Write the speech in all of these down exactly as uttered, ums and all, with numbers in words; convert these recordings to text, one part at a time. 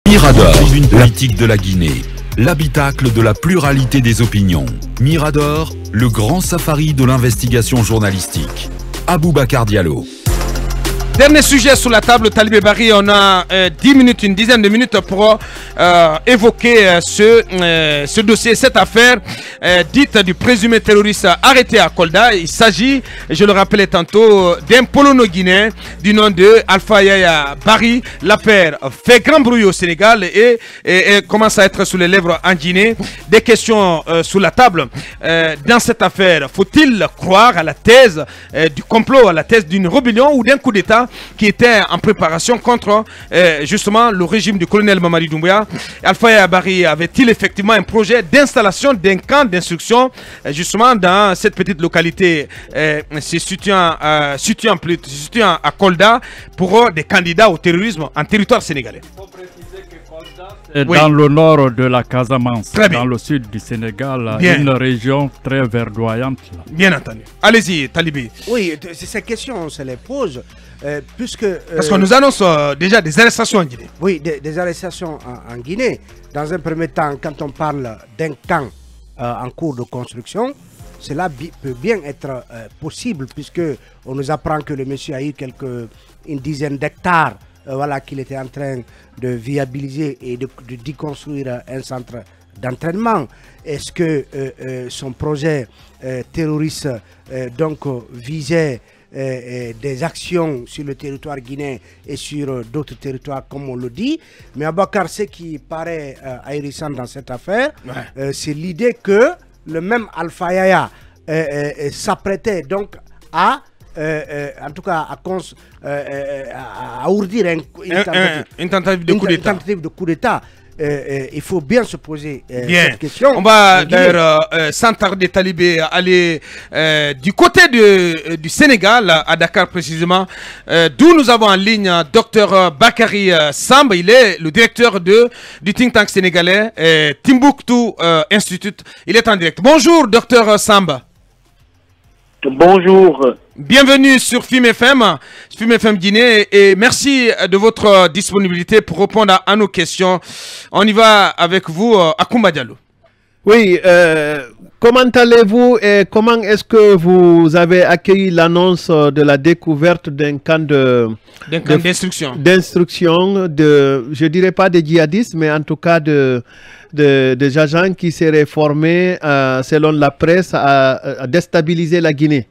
Mirador, tribune politique de la Guinée, l'habitacle de la pluralité des opinions. Mirador, le grand safari de l'investigation journalistique. Aboubacar Diallo. Dernier sujet sur la table, Talibé Bari, on a euh, dix minutes, une dizaine de minutes pour euh, évoquer euh, ce, euh, ce dossier, cette affaire euh, dite du présumé terroriste arrêté à Kolda. Il s'agit, je le rappelais tantôt, d'un Polono-Guinéen du nom de Alpha Yaya Bari. L'affaire fait grand bruit au Sénégal et, et, et commence à être sous les lèvres en Guinée. Des questions euh, sur la table. Euh, dans cette affaire, faut-il croire à la thèse euh, du complot, à la thèse d'une rébellion ou d'un coup d'État qui était en préparation contre euh, justement le régime du colonel Mamadi Doumbouya? Alpha Yaya Bari avait-il effectivement un projet d'installation d'un camp d'instruction euh, justement dans cette petite localité euh, se situant, euh, situant, plus, situant à Kolda pour euh, des candidats au terrorisme en territoire sénégalais? Et oui. Dans le nord de la Casamance, Très bien. Dans le sud du Sénégal, Bien. Une région très verdoyante. Là. Bien entendu. Allez-y, Talibé. Oui, ces questions, on se les pose, euh, puisque... Euh, Parce qu'on nous annonce euh, déjà des arrestations en Guinée. Oui, des, des arrestations en, en Guinée. Dans un premier temps, quand on parle d'un camp euh, en cours de construction, cela bi peut bien être euh, possible, puisque on nous apprend que le monsieur a eu quelques, une dizaine d'hectares, euh, voilà, qu'il était en train de viabiliser et de, de, d'y construire un centre d'entraînement. Est-ce que euh, euh, son projet euh, terroriste euh, donc euh, visait euh, euh, des actions sur le territoire guinéen et sur euh, d'autres territoires comme on le dit? Mais Abakar, ce qui paraît euh, ahérissant dans cette affaire, ouais. euh, c'est l'idée que le même Alpha Yaya euh, euh, s'apprêtait donc à Euh, euh, en tout cas à, cons, euh, euh, à, à ourdir un, une, un, tentative, un, une tentative de coup d'État. tentative de coup d'État. Euh, euh, il faut bien se poser euh, bien. cette question. On va d'ailleurs, euh, sans tarder, Talibé, aller euh, du côté de, euh, du Sénégal, à Dakar précisément, euh, d'où nous avons en ligne Docteur Bakary Samba. Il est le directeur de, du think tank sénégalais euh, Timbuktu euh, Institute. Il est en direct. Bonjour, Docteur Samba. Bonjour. Bienvenue sur F I M F M, F I M F M Guinée, et merci de votre disponibilité pour répondre à, à nos questions. On y va avec vous, Akoumba Diallo. Oui, euh, comment allez-vous et comment est-ce que vous avez accueilli l'annonce de la découverte d'un camp de d'un camp d'instruction, d'instruction de, je dirais pas des djihadistes, mais en tout cas de de des agents qui seraient formés, euh, selon la presse, à, à déstabiliser la Guinée?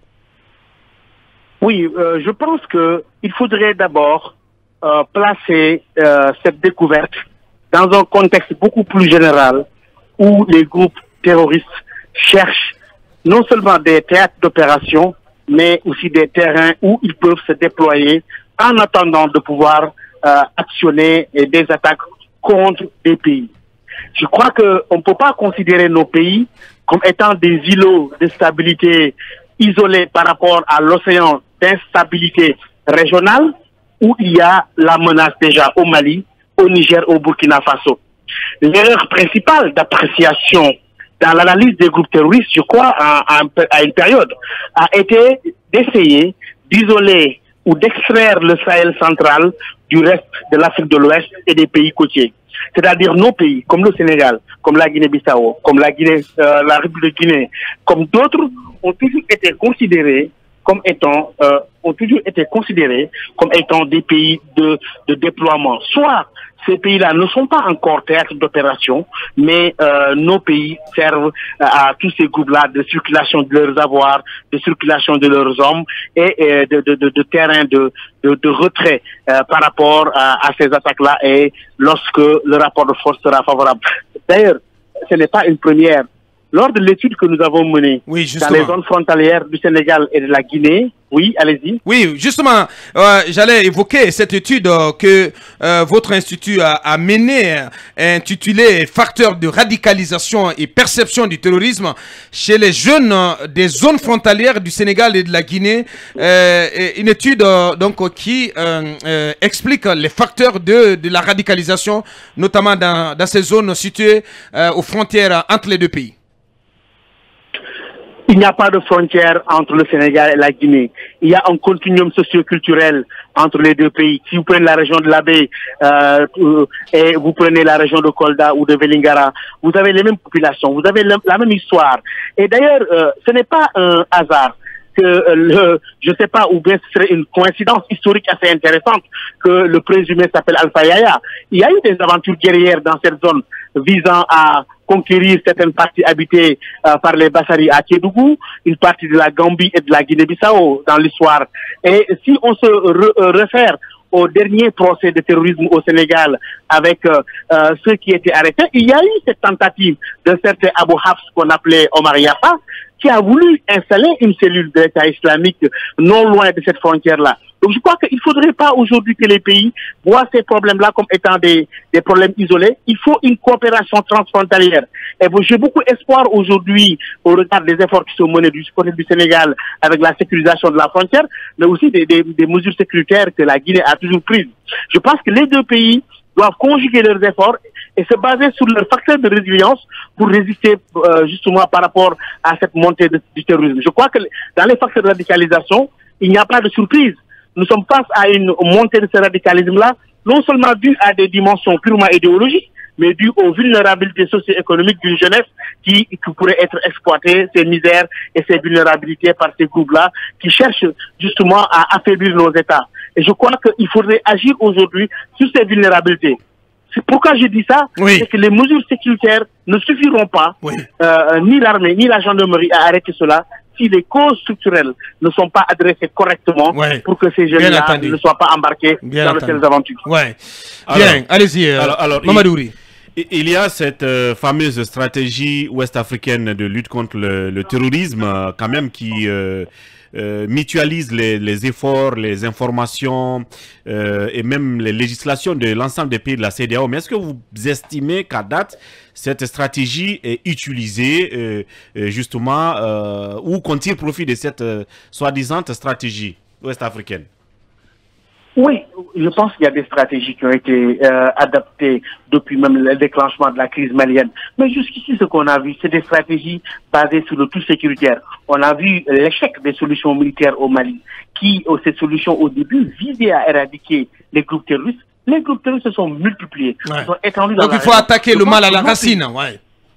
Oui, euh, je pense que il faudrait d'abord euh, placer euh, cette découverte dans un contexte beaucoup plus général où les groupes terroristes cherchent non seulement des théâtres d'opération, mais aussi des terrains où ils peuvent se déployer en attendant de pouvoir euh, actionner des attaques contre des pays. Je crois qu'on ne peut pas considérer nos pays comme étant des îlots de stabilité isolés par rapport à l'océan d'instabilité régionale où il y a la menace déjà au Mali, au Niger, au Burkina Faso. L'erreur principale d'appréciation dans l'analyse des groupes terroristes, je crois, à, à une période, a été d'essayer d'isoler ou d'extraire le Sahel central du reste de l'Afrique de l'Ouest et des pays côtiers. C'est-à-dire nos pays, comme le Sénégal, comme la Guinée-Bissau, comme la Guinée, euh, la République de Guinée, comme d'autres, ont toujours été considérés comme étant, euh, ont toujours été considérés comme étant des pays de, de déploiement. Soit ces pays-là ne sont pas encore théâtres d'opération, mais euh, nos pays servent à tous ces groupes-là de circulation de leurs avoirs, de circulation de leurs hommes et, et de, de, de, de terrain de, de, de retrait euh, par rapport à, à ces attaques-là et lorsque le rapport de force sera favorable. D'ailleurs, ce n'est pas une première. Lors de l'étude que nous avons menée oui, dans les zones frontalières du Sénégal et de la Guinée, oui, allez-y. Oui, justement, euh, j'allais évoquer cette étude euh, que euh, votre institut a, a menée, euh, intitulée « Facteurs de radicalisation et perception du terrorisme chez les jeunes euh, des zones frontalières du Sénégal et de la Guinée euh, ». Une étude euh, donc, qui euh, euh, explique les facteurs de, de la radicalisation, notamment dans, dans ces zones situées euh, aux frontières entre les deux pays. Il n'y a pas de frontière entre le Sénégal et la Guinée. Il y a un continuum socio-culturel entre les deux pays. Si vous prenez la région de l'Abbé euh, et vous prenez la région de Kolda ou de Vélingara, vous avez les mêmes populations, vous avez la même histoire. Et d'ailleurs, euh, ce n'est pas un hasard que euh, le, je ne sais pas, ou bien ce serait une coïncidence historique assez intéressante que le présumé s'appelle Alpha Yaya. Il y a eu des aventures guerrières dans cette zone visant à conquérir certaines parties habitées euh, par les Bassari à Kédougou, une partie de la Gambie et de la Guinée-Bissau dans l'histoire. Et si on se re réfère au dernier procès de terrorisme au Sénégal avec euh, euh, ceux qui étaient arrêtés, il y a eu cette tentative d'un certain Abou Hafs qu'on appelait Omar Yafa, qui a voulu installer une cellule de l'État islamique non loin de cette frontière-là. Donc je crois qu'il ne faudrait pas aujourd'hui que les pays voient ces problèmes-là comme étant des, des problèmes isolés. Il faut une coopération transfrontalière. Et j'ai beaucoup espoir aujourd'hui au regard des efforts qui sont menés du côté du Sénégal avec la sécurisation de la frontière, mais aussi des, des, des mesures sécuritaires que la Guinée a toujours prises. Je pense que les deux pays doivent conjuguer leurs efforts et se baser sur leurs facteurs de résilience pour résister euh, justement par rapport à cette montée de, du terrorisme. Je crois que dans les facteurs de radicalisation, il n'y a pas de surprise. Nous sommes face à une montée de ce radicalisme-là, non seulement due à des dimensions purement idéologiques, mais due aux vulnérabilités socio-économiques d'une jeunesse qui, qui pourrait être exploitée, ses misères et ses vulnérabilités par ces groupes-là, qui cherchent justement à affaiblir nos États. Et je crois qu'il faudrait agir aujourd'hui sur ces vulnérabilités. C'est pourquoi je dis ça, oui. C'est que les mesures sécuritaires ne suffiront pas, oui. euh, ni l'armée, ni la gendarmerie à arrêter cela, si les causes structurelles ne sont pas adressées correctement, ouais. Pour que ces jeunes-là ne soient pas embarqués Bien dans entendu. de telles aventures. Ouais. Bien, allez-y, euh, alors, alors, Mamadouri. Il, il y a cette euh, fameuse stratégie ouest-africaine de lutte contre le, le terrorisme, euh, quand même, qui... Euh, Euh, mutualise les, les efforts, les informations euh, et même les législations de l'ensemble des pays de la C E D E A O. Mais est-ce que vous estimez qu'à date, cette stratégie est utilisée euh, justement euh, ou qu'on tire profit de cette euh, soi-disant stratégie ouest-africaine? Oui, je pense qu'il y a des stratégies qui ont été euh, adaptées depuis même le déclenchement de la crise malienne. Mais jusqu'ici, ce qu'on a vu, c'est des stratégies basées sur le tout sécuritaire. On a vu l'échec des solutions militaires au Mali, qui, oh, ces solutions au début, visaient à éradiquer les groupes terroristes. Les groupes terroristes se sont multipliés. Ouais. Sont étendus dans Donc il faut région. attaquer je le mal à la racine. Ouais.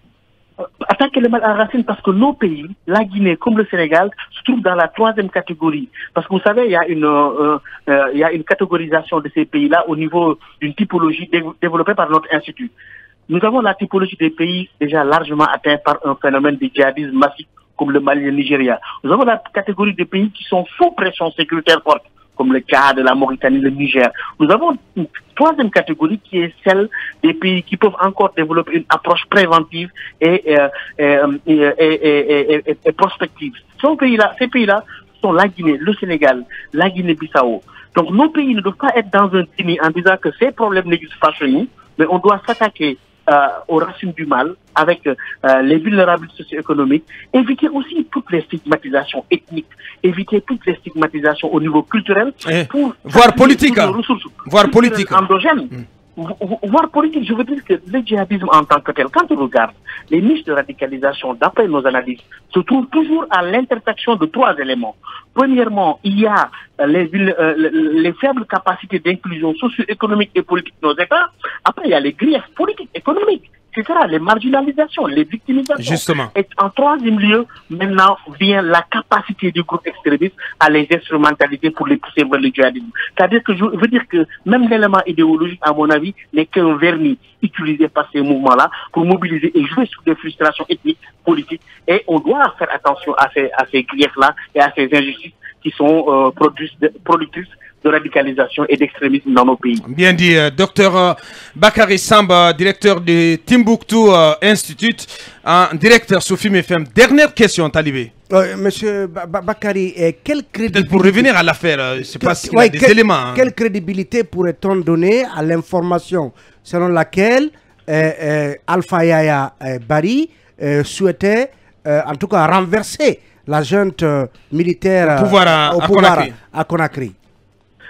Attaquer le mal à la racine parce que nos pays, la Guinée comme le Sénégal, se trouvent dans la troisième catégorie. Parce que vous savez, il y a une, euh, euh, il y a une catégorisation de ces pays-là au niveau d'une typologie dé développée par notre institut. Nous avons la typologie des pays déjà largement atteints par un phénomène de djihadisme massif comme le Mali et le Nigeria. Nous avons la catégorie des pays qui sont sous pression sécuritaire forte, comme le Tchad, la Mauritanie, le Niger. Nous avons une troisième catégorie qui est celle des pays qui peuvent encore développer une approche préventive et, euh, et, et, et, et, et, et prospective. Ces pays-là, ces pays-là sont la Guinée, le Sénégal, la Guinée-Bissau. Donc nos pays ne doivent pas être dans un déni en disant que ces problèmes n'existent pas chez nous, mais on doit s'attaquer Euh, aux racines du mal, avec euh, les vulnérabilités socio-économiques, éviter aussi toutes les stigmatisations ethniques, éviter toutes les stigmatisations au niveau culturel, eh, pour voire politique, ressources voire politique, endogènes. Mm. Voire politique, je veux dire que le djihadisme en tant que tel, quand on regarde les niches de radicalisation, d'après nos analyses, se trouvent toujours à l'intersection de trois éléments. Premièrement, il y a les, euh, les faibles capacités d'inclusion socio-économique et politique de nos États. Après, il y a les griefs politiques, économiques, et cetera, les marginalisations, les victimisations. Justement. Et en troisième lieu, maintenant vient la capacité du groupe extrémiste à les instrumentaliser pour les pousser vers le djihadisme. C'est-à-dire que je veux dire que même l'élément idéologique, à mon avis, n'est qu'un vernis utilisé par ces mouvements-là pour mobiliser et jouer sur des frustrations ethniques, politiques. Et on doit faire attention à ces, à ces griefs-là et à ces injustices qui sont euh, productrices de radicalisation et d'extrémisme dans nos pays. Bien dit, euh, docteur euh, Bakary Samba, directeur du Timbuktu euh, Institute, en directeur sur Film F M. Dernière question, Talibé. Euh, monsieur ba ba Bakary, euh, quelle crédibilité... Pour revenir à l'affaire, euh, je ne sais pas s'il ouais, y a des quel, éléments. Hein. Quelle crédibilité pourrait-on donner à l'information selon laquelle euh, euh, Alpha Yaya euh, Bari euh, souhaitait, euh, en tout cas, renverser la junte euh, militaire au pouvoir à, euh, au à, pouvoir Conakry. à Conakry?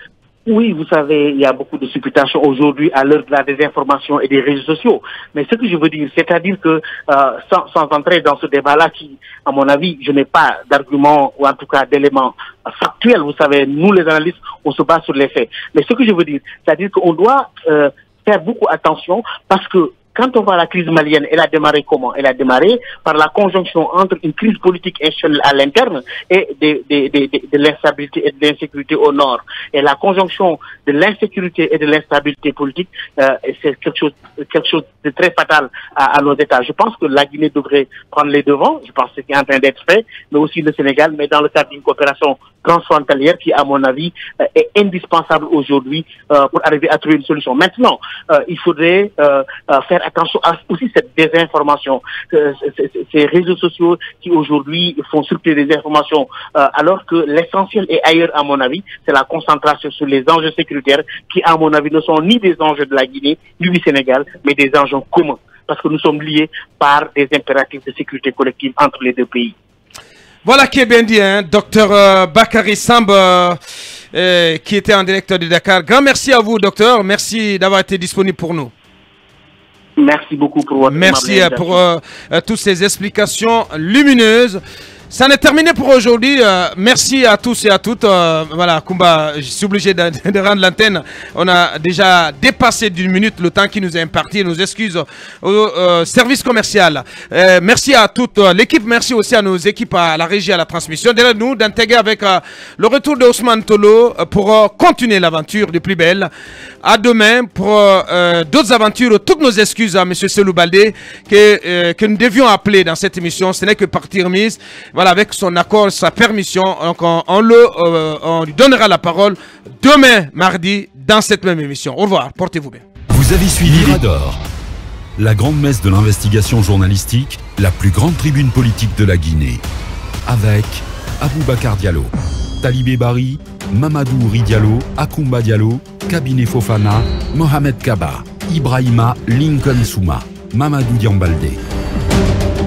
Oui, vous savez, il y a beaucoup de supputations aujourd'hui à l'heure de la désinformation et des réseaux sociaux. Mais ce que je veux dire, c'est-à-dire que euh, sans, sans entrer dans ce débat-là qui, à mon avis, je n'ai pas d'arguments ou en tout cas d'éléments factuels. Vous savez, nous les analystes, on se base sur les faits. Mais ce que je veux dire, c'est-à-dire qu'on doit euh, faire beaucoup attention parce que quand on voit la crise malienne, elle a démarré comment? Elle a démarré par la conjonction entre une crise politique institutionnelle à l'interne et de, de, de, de, de l'instabilité et de l'insécurité au nord. Et la conjonction de l'insécurité et de l'instabilité politique, euh, c'est quelque chose, quelque chose de très fatal à, à nos États. Je pense que la Guinée devrait prendre les devants. Je pense que c'est en train d'être fait, mais aussi le Sénégal, mais dans le cadre d'une coopération transfrontalière qui, à mon avis, euh, est indispensable aujourd'hui euh, pour arriver à trouver une solution. Maintenant, euh, il faudrait euh, euh, faire attention à aussi cette désinformation, euh, ces réseaux sociaux qui aujourd'hui font circuler des informations, euh, alors que l'essentiel est ailleurs, à mon avis, c'est la concentration sur les enjeux sécuritaires qui, à mon avis, ne sont ni des enjeux de la Guinée, ni du Sénégal, mais des enjeux communs, parce que nous sommes liés par des impératifs de sécurité collective entre les deux pays. Voilà qui est bien dit, hein, docteur euh, Bakary Samb, euh, euh, qui était en direct de Dakar. Grand merci à vous, docteur. Merci d'avoir été disponible pour nous. Merci beaucoup pour votre Merci pour euh, euh, toutes ces explications lumineuses. Ça en est terminé pour aujourd'hui. Euh, merci à tous et à toutes. Euh, voilà, Kumba, je suis obligé de, de rendre l'antenne. On a déjà dépassé d'une minute le temps qui nous est imparti. Nos excuses au euh, service commercial. Euh, merci à toute l'équipe. Merci aussi à nos équipes, à la régie, à la transmission. Derrière nous, d'intégrer avec euh, le retour de Ousmane Tolo euh, pour euh, continuer l'aventure de plus belle. À demain pour euh, d'autres aventures. Toutes nos excuses à M. Selou Baldé que, euh, que nous devions appeler dans cette émission. Ce n'est que partie remise. Voilà, avec son accord, sa permission. Donc on, on, le, euh, on lui donnera la parole demain, mardi, dans cette même émission. Au revoir, portez-vous bien. Vous avez suivi Mirador, la grande messe de l'investigation journalistique, la plus grande tribune politique de la Guinée. Avec Aboubacar Diallo, Talibé Bari, Mamadou Ouri Diallo, Akoumba Diallo, Kabinet Fofana, Mohamed Kaba, Ibrahima Lincoln Souma, Mamadou Diambaldé.